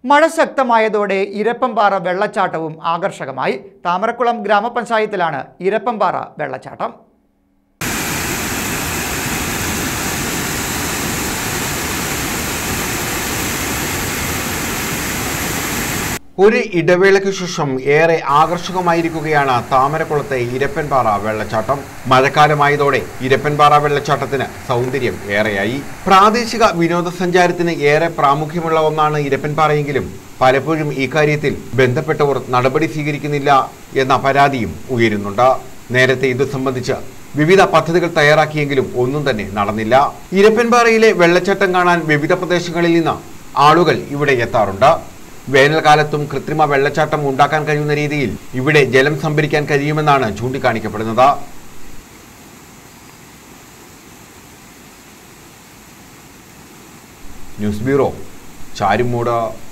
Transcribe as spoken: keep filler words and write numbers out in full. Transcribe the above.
മഴ ശക്തമായതോടെ ഇരപ്പംപാറ വെള്ളച്ചാട്ടവും ആകർഷകമായി. താമരക്കുളം ഗ്രാമപഞ്ചായത്തിലാണ് ഇരപ്പംപാറ വെള്ളച്ചാട്ടം. ഒരു ഇടവേളയ്ക്ക് ശേഷം ഏറെ ആകർഷകമായിരിക്കുകയാണ് താമരക്കുളത്തെ ഇരപ്പൻപാറ വെള്ളച്ചാട്ടം. മഴക്കാലമായതോടെ ഇരപ്പൻപാറ വെള്ളച്ചാട്ടത്തിന് സൗന്ദര്യം ഏറെയായി. പ്രാദേശിക വിനോദസഞ്ചാരത്തിന് ഏറെ പ്രാമുഖ്യമുള്ള ഒന്നാണ് ഇരപ്പൻപാറയെങ്കിലും പലപ്പോഴും ഇക്കാര്യത്തിൽ ബന്ധപ്പെട്ടവർ നടപടി സ്വീകരിക്കുന്നില്ല എന്ന പരാതിയും ഉയരുന്നുണ്ട്. നേരത്തെ ഇത് സംബന്ധിച്ച് വിവിധ പദ്ധതികൾ തയ്യാറാക്കിയെങ്കിലും ഒന്നും തന്നെ നടന്നില്ല. ഇരപ്പൻപാറയിലെ വെള്ളച്ചാട്ടം കാണാൻ വിവിധ പ്രദേശങ്ങളിൽ നിന്ന് ആളുകൾ ഇവിടെ എത്താറുണ്ട്. വേനൽക്കാലത്തും കൃത്രിമ വെള്ളച്ചാട്ടം ഉണ്ടാക്കാൻ കഴിയുന്ന രീതിയിൽ ഇവിടെ ജലം സംഭരിക്കാൻ കഴിയുമെന്നാണ് ചൂണ്ടിക്കാണിക്കപ്പെടുന്നത്. News bureau, Charummood.